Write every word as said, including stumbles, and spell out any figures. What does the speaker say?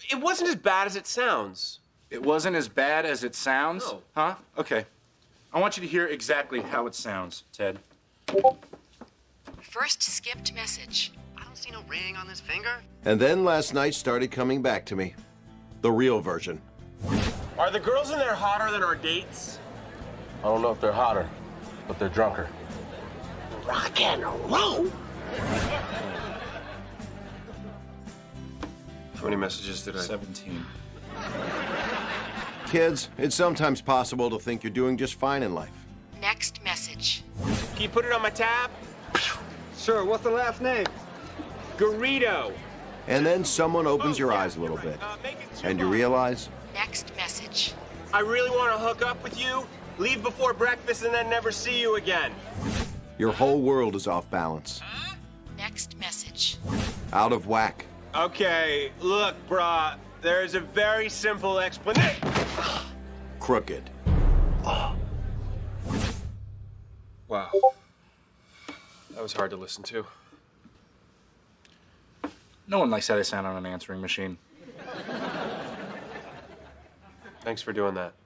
It wasn't as bad as it sounds. It wasn't as bad as it sounds? No. Huh? Okay. I want you to hear exactly how it sounds, Ted. First skipped message. I don't see no ring on this finger. And then last night started coming back to me. The real version. Are the girls in there hotter than our dates? I don't know if they're hotter, but they're drunker. Rock and roll. How many messages did I... seventeen. Kids, it's sometimes possible to think you're doing just fine in life. Next message. Can you put it on my tab? Sure, what's the last name? Garrido. And then someone opens Oh, your yeah, eyes a little you're right. bit. Uh, make it two And you months. realize Next message. I really want to hook up with you, leave before breakfast, and then never see you again. your whole world is off balance. Next message. Out of whack. Okay, look, brah, there's a very simple explanation. Crooked. Wow. That was hard to listen to. No one likes how they sound on an answering machine. Thanks for doing that.